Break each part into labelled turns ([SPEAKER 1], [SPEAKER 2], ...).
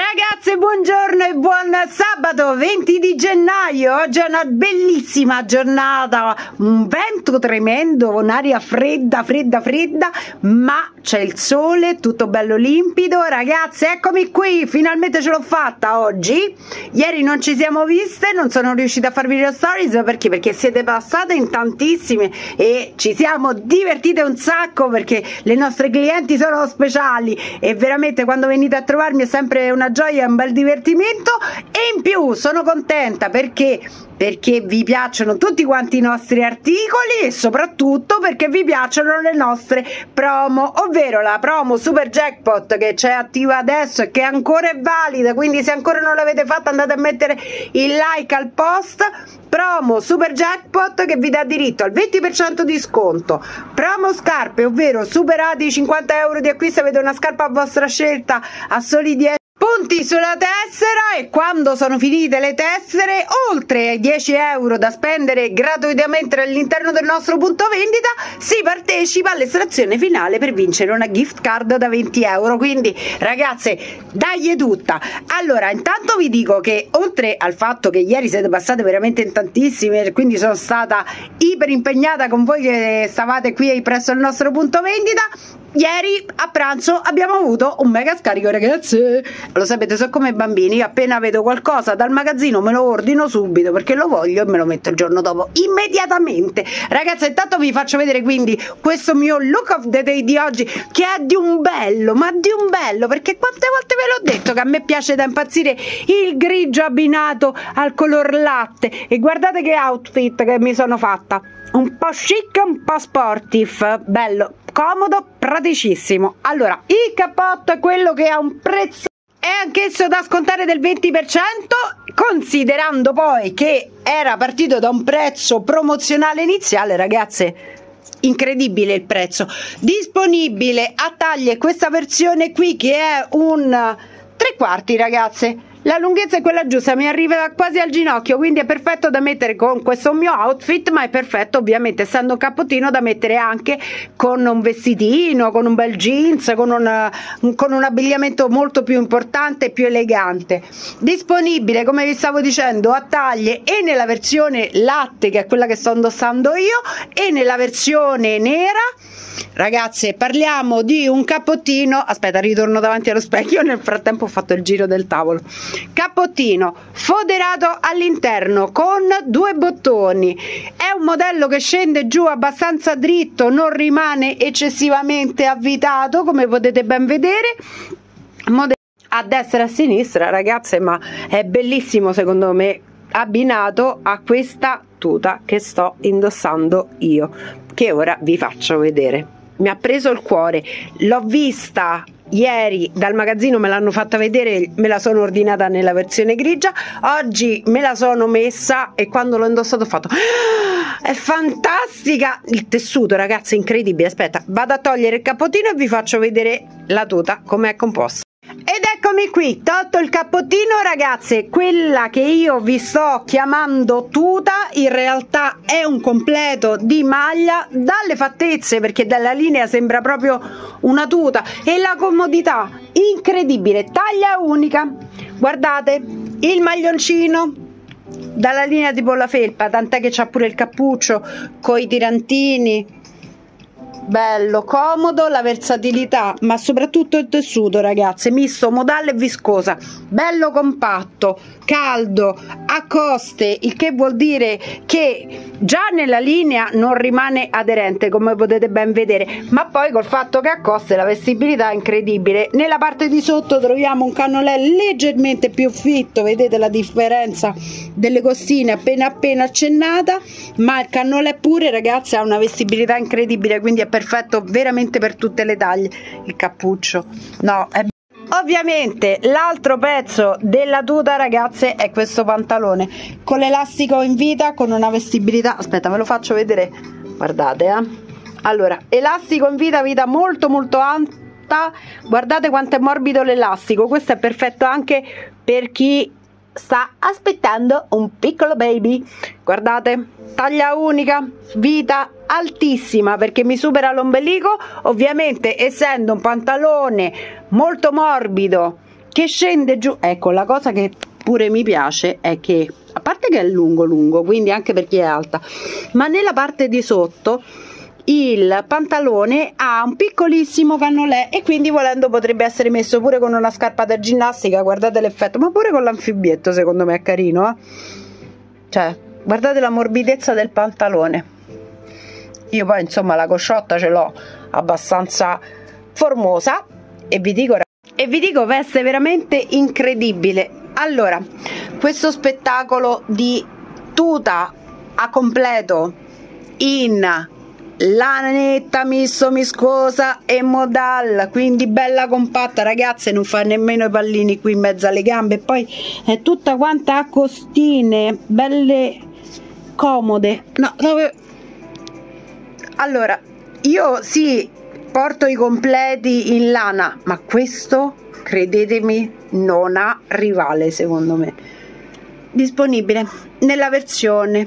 [SPEAKER 1] Ragazze, buongiorno e buon sabato 20 di gennaio. Oggi è una bellissima giornata, un vento tremendo, un'aria fredda, ma c'è il sole, tutto bello limpido. Ragazze, eccomi qui, finalmente ce l'ho fatta oggi. Ieri non ci siamo viste, non sono riuscita a farvi video stories perché siete passate in tantissime e ci siamo divertite un sacco perché le nostre clienti sono speciali e veramente quando venite a trovarmi è sempre una gioia, un bel divertimento. E in più sono contenta perché vi piacciono tutti quanti i nostri articoli e soprattutto perché vi piacciono le nostre promo, ovvero la promo Super Jackpot che c'è attiva adesso e che ancora è valida, quindi se ancora non l'avete fatta andate a mettere il like al post. Promo Super Jackpot che vi dà diritto al 20% di sconto. Promo scarpe, ovvero superati i 50 euro di acquisto avete una scarpa a vostra scelta a soli 10 punti sulla tessera, e quando sono finite le tessere, oltre ai 10 euro da spendere gratuitamente all'interno del nostro punto vendita, si partecipa all'estrazione finale per vincere una gift card da 20 euro. Quindi ragazze, dagli tutta. Allora, intanto vi dico che oltre al fatto che ieri siete passate veramente in tantissime, quindi sono stata iper impegnata con voi che stavate qui presso il nostro punto vendita, ieri a pranzo abbiamo avuto un mega scarico, ragazze. Lo sapete, so come i bambini, appena vedo qualcosa dal magazzino me lo ordino subito perché lo voglio e me lo metto il giorno dopo immediatamente. Ragazzi, intanto vi faccio vedere quindi questo mio look of the day di oggi, che è di un bello, ma di un bello, perché quante volte ve l'ho detto che a me piace da impazzire il grigio abbinato al color latte. E guardate che outfit che mi sono fatta, un po' chic, un po' sportif, bello, comodo, praticissimo. Allora, il cappotto è quello che ha un prezzo, è anch'esso da scontare del 20%, considerando poi che era partito da un prezzo promozionale iniziale. Ragazze, incredibile il prezzo. Disponibile a taglie questa versione qui che è un 3/4, ragazze. La lunghezza è quella giusta, mi arriva quasi al ginocchio, quindi è perfetto da mettere con questo mio outfit, ma è perfetto ovviamente, essendo un cappottino, da mettere anche con un vestitino, con un bel jeans, con un abbigliamento molto più importante e più elegante. Disponibile, come vi stavo dicendo, a taglie e nella versione latte, che è quella che sto indossando io, e nella versione nera. Ragazze, parliamo di un cappottino, aspetta, ritorno davanti allo specchio, nel frattempo ho fatto il giro del tavolo. Cappottino foderato all'interno con 2 bottoni, è un modello che scende giù abbastanza dritto, non rimane eccessivamente avvitato, come potete ben vedere, a destra e a sinistra, ragazze, ma è bellissimo secondo me, abbinato a questa tuta che sto indossando io, che ora vi faccio vedere. Mi ha preso il cuore, l'ho vista ieri dal magazzino, me l'hanno fatta vedere, me la sono ordinata nella versione grigia, oggi me la sono messa e quando l'ho indossato ho fatto è fantastica, il tessuto, ragazzi, incredibile. Aspetta, vado a togliere il cappottino e vi faccio vedere la tuta come è composta. Ed eccomi qui, tolto il cappottino, ragazze, quella che io vi sto chiamando tuta in realtà è un completo di maglia, dalle fattezze, perché dalla linea sembra proprio una tuta, e la comodità incredibile, taglia unica. Guardate il maglioncino dalla linea tipo la felpa, tant'è che c'ha pure il cappuccio coi tirantini, bello, comodo, la versatilità, ma soprattutto il tessuto, ragazze, misto modale e viscosa, bello compatto, caldo, a coste, il che vuol dire che già nella linea non rimane aderente, come potete ben vedere, ma poi col fatto che a coste la vestibilità è incredibile. Nella parte di sotto troviamo un cannolè leggermente più fitto, vedete la differenza delle costine appena accennata, ma il cannolè pure, ragazze, ha una vestibilità incredibile, quindi è perfetto veramente per tutte le taglie. Il cappuccio, no, è... Ovviamente l'altro pezzo della tuta, ragazze, è questo pantalone con l'elastico in vita, con una vestibilità, aspetta ve lo faccio vedere, guardate, allora, elastico in vita molto alta, guardate quanto è morbido l'elastico. Questo è perfetto anche per chi sta aspettando un piccolo baby. Guardate, taglia unica, vita altissima perché mi supera l'ombelico, ovviamente essendo un pantalone molto morbido che scende giù. Ecco, la cosa che pure mi piace è che, a parte che è lungo lungo, quindi anche per chi è alta, ma nella parte di sotto il pantalone ha un piccolissimo cannolè e quindi volendo potrebbe essere messo pure con una scarpa da ginnastica. Guardate l'effetto, ma pure con l'anfibbietto secondo me è carino, cioè guardate la morbidezza del pantalone. Io poi insomma la cosciotta ce l'ho abbastanza formosa e vi dico veste veramente incredibile. Allora, questo spettacolo di tuta a completo in lanetta misto viscosa e modal, quindi bella compatta, ragazze, non fa nemmeno i pallini qui in mezzo alle gambe, e poi è tutta quanta a costine belle comode. No, dove... Allora, io sì, porto i completi in lana, ma questo, credetemi, non ha rivale secondo me. Disponibile nella versione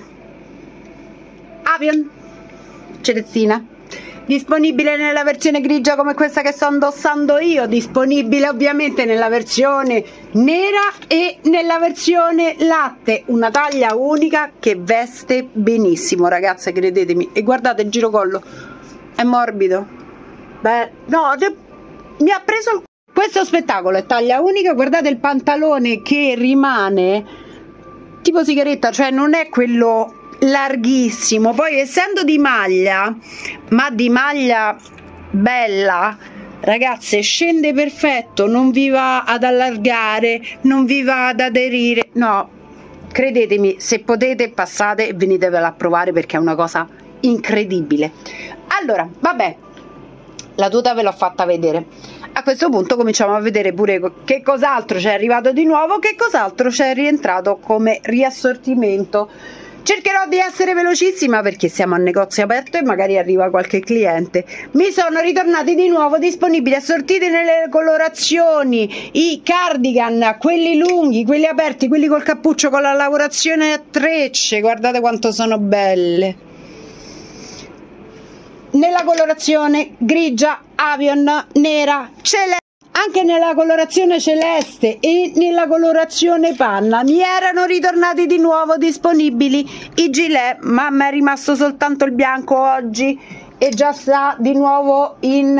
[SPEAKER 1] Avion Celestina, disponibile nella versione grigia come questa che sto indossando io, disponibile ovviamente nella versione nera e nella versione latte, una taglia unica che veste benissimo, ragazze, credetemi. E guardate il girocollo, è morbido. Beh, no, mi ha preso il... Questo spettacolo è taglia unica, guardate il pantalone che rimane tipo sigaretta, cioè non è quello larghissimo, poi essendo di maglia, ma di maglia bella, ragazze, scende perfetto, non vi va ad allargare, non vi va ad aderire, no, credetemi, se potete passate e venitevela a provare perché è una cosa incredibile. Allora, vabbè, la tuta ve l'ho fatta vedere. A questo punto cominciamo a vedere pure che cos'altro c'è arrivato di nuovo, che cos'altro c'è rientrato come riassortimento. Cercherò di essere velocissima perché siamo a negozio aperto e magari arriva qualche cliente. Mi sono ritornati di nuovo disponibili, assortiti nelle colorazioni, i cardigan, quelli lunghi, quelli aperti, quelli col cappuccio, con la lavorazione a trecce, guardate quanto sono belle. Nella colorazione grigia, avion, nera, celeste, anche nella colorazione celeste e nella colorazione panna mi erano ritornati di nuovo disponibili i gilet, ma mi è rimasto soltanto il bianco oggi e già sta di nuovo in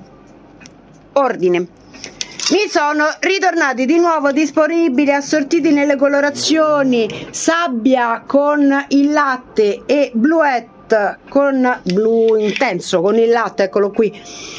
[SPEAKER 1] ordine. Mi sono ritornati di nuovo disponibili, assortiti nelle colorazioni sabbia con il latte e bluette con blu intenso con il latte, eccolo qui,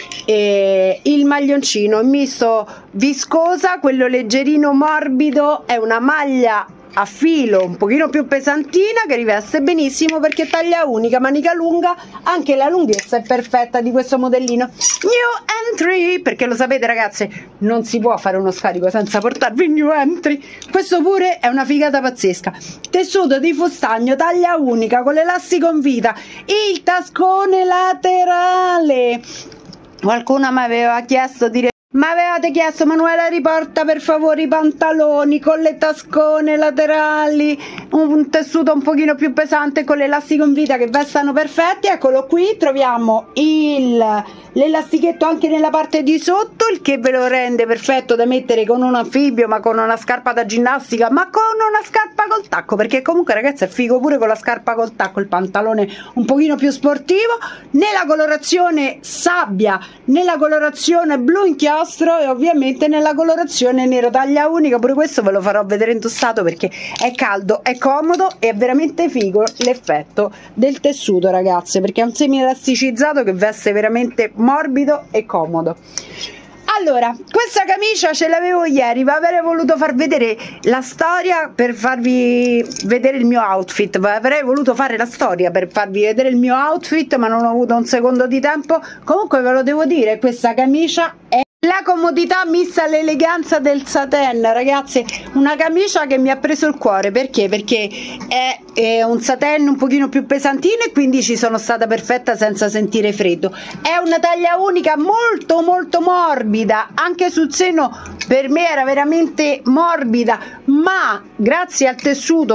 [SPEAKER 1] e il maglioncino misto viscosa, quello leggerino morbido, è una maglia a filo un pochino più pesantina che riveste benissimo perché taglia unica, manica lunga, anche la lunghezza è perfetta di questo modellino. New entry, perché lo sapete ragazze, non si può fare uno scarico senza portarvi il new entry. Questo pure è una figata pazzesca, tessuto di fustagno, taglia unica con l'elastico in vita, il tascone laterale. Qualcuno mi aveva chiesto di Ma avevate chiesto, Manuela, riporta per favore i pantaloni con le tascone laterali, un tessuto un pochino più pesante con l'elastico in vita che vestano perfetti. Eccolo qui, troviamo l'elastichetto anche nella parte di sotto, il che ve lo rende perfetto da mettere con un anfibio, ma con una scarpa da ginnastica, ma con una scarpa col tacco, perché comunque ragazzi è figo pure con la scarpa col tacco, il pantalone un pochino più sportivo, nella colorazione sabbia, nella colorazione blu inchiostro e ovviamente nella colorazione nero taglia unica. Pure questo ve lo farò vedere indossato perché è caldo, è comodo e è veramente figo l'effetto del tessuto, ragazze, perché è un semi elasticizzato che veste veramente morbido e comodo. Allora, questa camicia ce l'avevo ieri, ma avrei voluto far vedere la storia per farvi vedere il mio outfit, avrei voluto fare la storia per farvi vedere il mio outfit, ma non ho avuto un secondo di tempo. Comunque ve lo devo dire, questa camicia è la comodità messa all'eleganza del satin, ragazzi, una camicia che mi ha preso il cuore. Perché? Perché è un satin un pochino più pesantino e quindi ci sono stata perfetta senza sentire freddo. È una taglia unica molto molto morbida, anche sul seno per me era veramente morbida, ma grazie al tessuto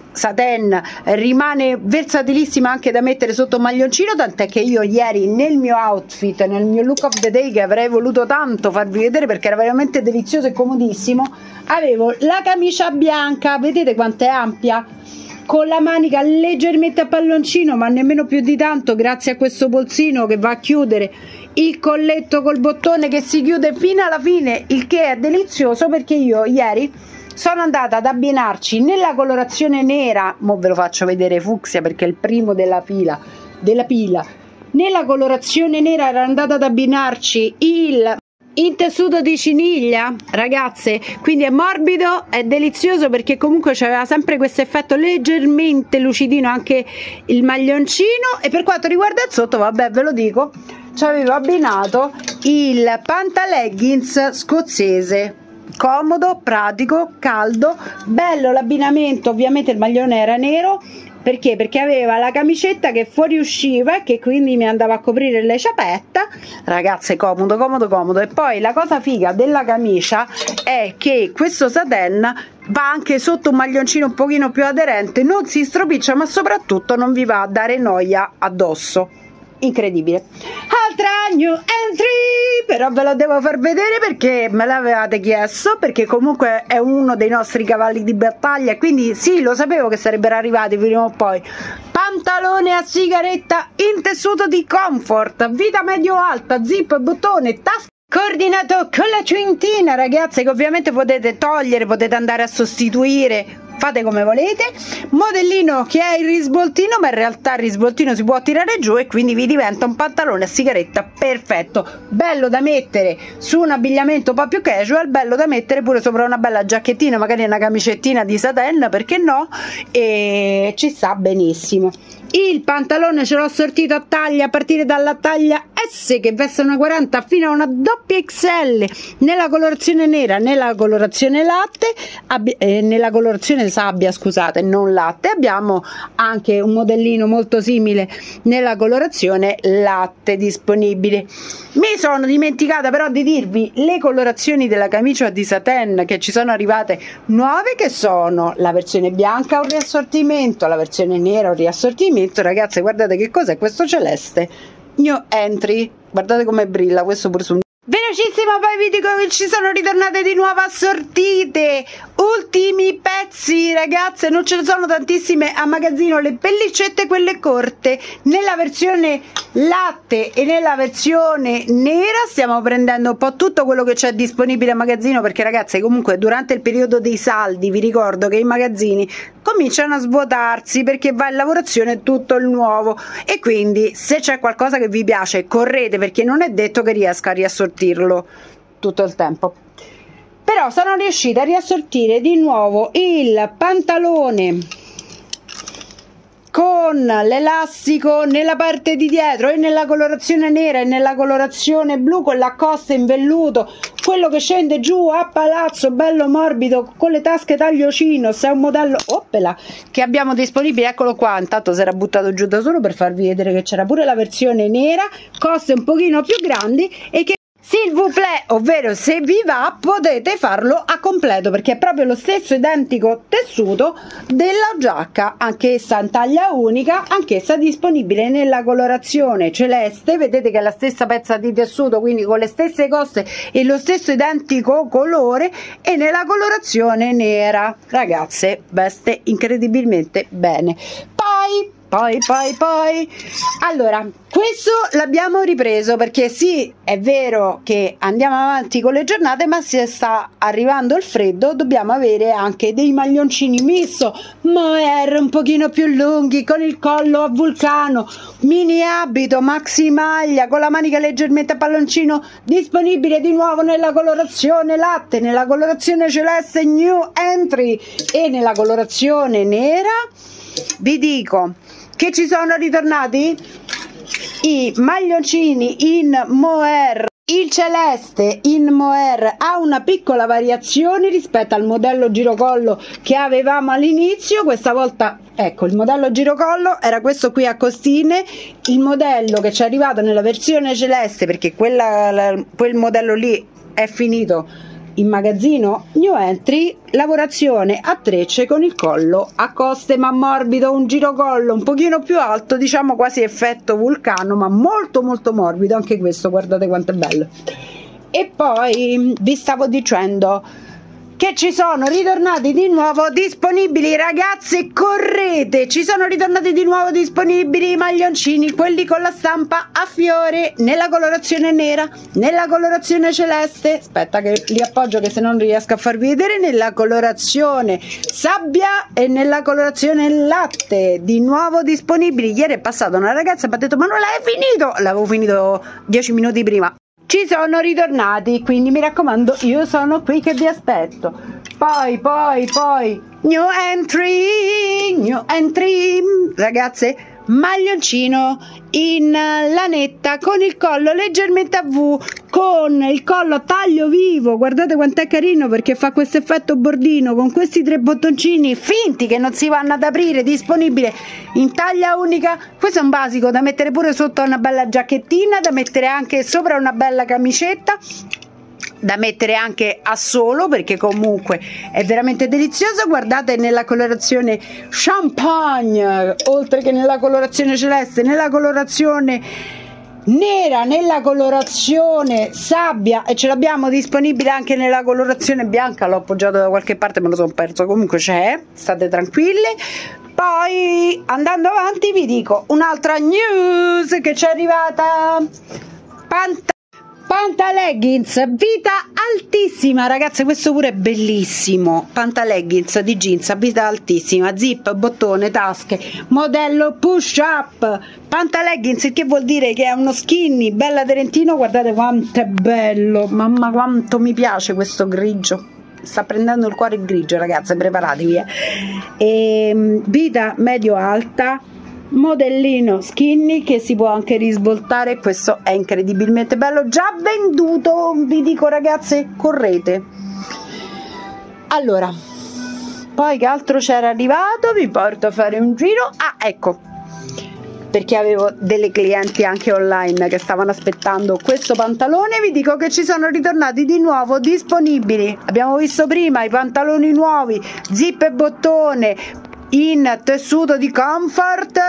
[SPEAKER 1] satin rimane versatilissima anche da mettere sotto un maglioncino, tant'è che io ieri nel mio outfit, nel mio look of the day, che avrei voluto tanto farvi vedere perché era veramente delizioso e comodissimo, avevo la camicia bianca, vedete quanto è ampia, con la manica leggermente a palloncino, ma nemmeno più di tanto, grazie a questo polsino che va a chiudere il colletto col bottone che si chiude fino alla fine, il che è delizioso, perché io ieri sono andata ad abbinarci nella colorazione nera, mo ve lo faccio vedere fucsia perché è il primo della pila, nella colorazione nera era andata ad abbinarci il in tessuto di ciniglia, ragazze, quindi è morbido, è delizioso perché comunque c'aveva sempre questo effetto leggermente lucidino anche il maglioncino. E per quanto riguarda il sotto, vabbè, ve lo dico, ci avevo abbinato il pantaleggings scozzese, comodo, pratico, caldo, bello l'abbinamento. Ovviamente il maglione era nero, perché? Perché aveva la camicetta che fuoriusciva e che quindi mi andava a coprire le ciabatte, ragazze, comodo comodo comodo. E poi la cosa figa della camicia è che questo satin va anche sotto un maglioncino un pochino più aderente, non si stropiccia, ma soprattutto non vi va a dare noia addosso. Incredibile. Altra new entry, però ve lo devo far vedere perché me l'avevate chiesto, perché comunque è uno dei nostri cavalli di battaglia, quindi sì, lo sapevo che sarebbero arrivati prima o poi. Pantalone a sigaretta in tessuto di comfort, vita medio alta, zip, bottone, tasca, coordinato con la cintina, ragazze, che ovviamente potete togliere, potete andare a sostituire, fate come volete. Modellino che è il risvoltino, ma in realtà il risvoltino si può tirare giù e quindi vi diventa un pantalone a sigaretta perfetto, bello da mettere su un abbigliamento un po' più casual, bello da mettere pure sopra una bella giacchettina, magari una camicettina di satin, perché no, e ci sta benissimo. Il pantalone ce l'ho sortito a taglia, a partire dalla taglia S che veste una 40 fino a una doppia XL, nella colorazione nera, nella colorazione latte, nella colorazione sabbia, scusate, non latte. Abbiamo anche un modellino molto simile nella colorazione latte disponibile. Mi sono dimenticata però di dirvi le colorazioni della camicia di satin che ci sono arrivate nuove, che sono la versione bianca, un riassortimento, la versione nera, un riassortimento. Ragazze, guardate che cos'è questo celeste new entry, guardate come brilla questo pure su. Velocissimo, poi vi dico che ci sono ritornate di nuovo assortite ultimi pezzi, ragazze, non ce ne sono tantissime a magazzino, le pellicette quelle corte nella versione latte e nella versione nera. Stiamo prendendo un po' tutto quello che c'è disponibile a magazzino, perché ragazze comunque durante il periodo dei saldi vi ricordo che i magazzini cominciano a svuotarsi perché va in lavorazione tutto il nuovo, e quindi se c'è qualcosa che vi piace correte, perché non è detto che riesca a riassortirlo tutto il tempo. Però sono riuscita a riassortire di nuovo il pantalone con l'elastico nella parte di dietro e nella colorazione nera e nella colorazione blu, con la costa in velluto, quello che scende giù a palazzo, bello morbido, con le tasche tagliocino. Se è un modello oppela che abbiamo disponibile, eccolo qua, intanto si era buttato giù da solo per farvi vedere che c'era pure la versione nera, coste un pochino più grandi, e che s'il vous plaît, ovvero se vi va potete farlo a completo, perché è proprio lo stesso identico tessuto della giacca, anch'essa in taglia unica, anch'essa disponibile nella colorazione celeste. Vedete che è la stessa pezza di tessuto, quindi con le stesse coste e lo stesso identico colore, e nella colorazione nera, ragazze, veste incredibilmente bene. Poi allora, questo l'abbiamo ripreso perché sì, è vero che andiamo avanti con le giornate, ma se sta arrivando il freddo dobbiamo avere anche dei maglioncini misto mohair un pochino più lunghi, con il collo a vulcano, mini abito, maxi maglia con la manica leggermente a palloncino, disponibile di nuovo nella colorazione latte, nella colorazione celeste new entry e nella colorazione nera. Vi dico che ci sono ritornati i maglioncini in mohair. Il celeste in mohair ha una piccola variazione rispetto al modello girocollo che avevamo all'inizio. Questa volta, ecco, il modello girocollo era questo qui a costine, il modello che ci è arrivato nella versione celeste, perché quel modello lì è finito in magazzino New Entry, lavorazione a trecce con il collo a coste ma morbido, un girocollo un pochino più alto, diciamo quasi effetto vulcano, ma molto molto morbido anche questo, guardate quanto è bello. E poi vi stavo dicendo che ci sono ritornati di nuovo disponibili, ragazze, correte, ci sono ritornati di nuovo disponibili i maglioncini, quelli con la stampa a fiore, nella colorazione nera, nella colorazione celeste, aspetta che li appoggio che se non riesco a farvi vedere, nella colorazione sabbia e nella colorazione latte, di nuovo disponibili. Ieri è passata una ragazza e mi ha detto: ma non l'hai finito? L'avevo finito 10 minuti prima. Ci sono ritornati, quindi mi raccomando, io sono qui che vi aspetto. Poi New Entry, ragazze, maglioncino in lanetta con il collo leggermente a V, con il collo a taglio vivo, guardate quanto è carino perché fa questo effetto bordino con questi 3 bottoncini finti che non si vanno ad aprire, disponibile in taglia unica. Questo è un basico da mettere pure sotto una bella giacchettina, da mettere anche sopra una bella camicetta, da mettere anche a solo perché comunque è veramente delizioso. Guardate, nella colorazione champagne, oltre che nella colorazione celeste, nella colorazione nera, nella colorazione sabbia, e ce l'abbiamo disponibile anche nella colorazione bianca. L'ho appoggiato da qualche parte, me lo sono perso, comunque c'è, state tranquille. Poi andando avanti vi dico un'altra news che ci è arrivata: Pantaleggings vita altissima, ragazze, questo pure è bellissimo. Pantaleggings di jeans a vita altissima, zip, bottone, tasche, modello push up. Pantaleggings, il che vuol dire che è uno skinny bella Trentino. Guardate quanto è bello, mamma quanto mi piace questo grigio, sta prendendo il cuore il grigio, ragazze, preparatevi. Vita medio alta, modellino skinny che si può anche risvoltare, questo è incredibilmente bello, già venduto, vi dico, ragazze, correte. Allora, poi che altro c'era arrivato? Vi porto a fare un giro. Ecco, perché avevo delle clienti anche online che stavano aspettando questo pantalone, vi dico che ci sono ritornati di nuovo disponibili. Abbiamo visto prima i pantaloni nuovi, zip e bottone in tessuto di comfort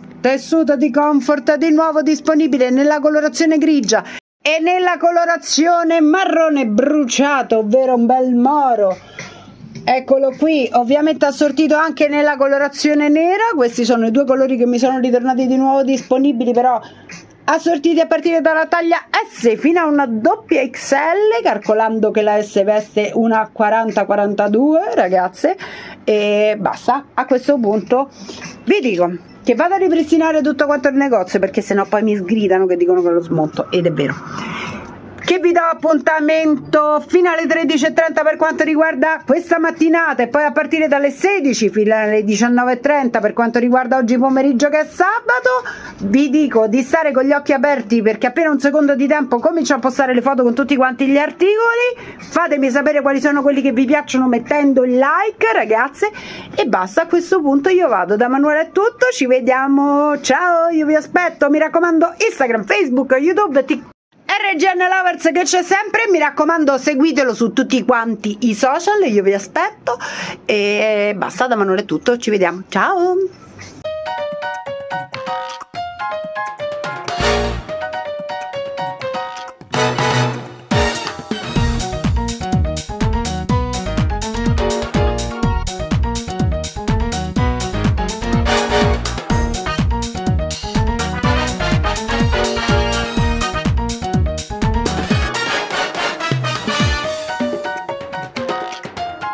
[SPEAKER 1] di nuovo disponibile nella colorazione grigia e nella colorazione marrone bruciato, ovvero un bel moro. Eccolo qui, ovviamente assortito anche nella colorazione nera. Questi sono i 2 colori che mi sono ritornati di nuovo disponibili, però assortiti a partire dalla taglia S fino a una doppia XL, calcolando che la S veste una 40-42, ragazze, e basta. A questo punto vi dico che vado a ripristinare tutto quanto il negozio, perché sennò poi mi sgridano che dicono che lo smonto, ed è vero. Che vi do appuntamento fino alle 13:30 per quanto riguarda questa mattinata, e poi a partire dalle 16 fino alle 19:30 per quanto riguarda oggi pomeriggio, che è sabato. Vi dico di stare con gli occhi aperti, perché appena un secondo di tempo comincio a postare le foto con tutti quanti gli articoli. Fatemi sapere quali sono quelli che vi piacciono mettendo il like, ragazze, e basta. A questo punto io vado, da Manuela è tutto, ci vediamo, ciao, io vi aspetto, mi raccomando, Instagram, Facebook, YouTube, TikTok, RGN Lovers che c'è sempre, mi raccomando, seguitelo su tutti quanti i social, io vi aspetto, e basta. Da Manuela è tutto, ci vediamo, ciao.